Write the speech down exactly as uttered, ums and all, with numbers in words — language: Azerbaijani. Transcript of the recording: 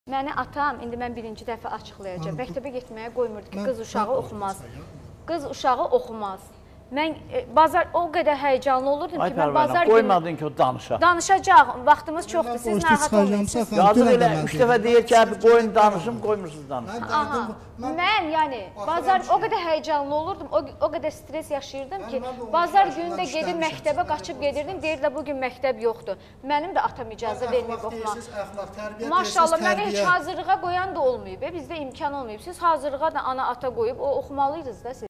Məni atam, indi mən birinci dəfə açıqlayacağım, məktəbə getməyə qoymurdu ki, qız uşağı oxumaz. Qız uşağı oxumaz. Mən e, bazar o qədər həyəcanlı olurdum ki, mən bazar günü... Qoymadın ki, o danışaq. Danışacaq, vaxtımız çoxdur, siz narahat olmayırsınız. Yazıq elə üç dəfə deyir ki, qoyun danışım, qoymursunuz danışım. Aha, mən yəni bazar o qədər həyəcanlı olurdum, o, o qədər stres yaşayırdım ki, bazar günü də gedib məktəbə qaçıb gedirdim, deyirlər bugün məktəb yoxdur. Mənim də atam icazə verməyib oxumaq. Maşallah, məni heç hazırlığa qoyan da olmayıb, bizdə imkan olmayıb. Siz hazırlığa da ana ata qoyub, o oxumalıydınız da siz.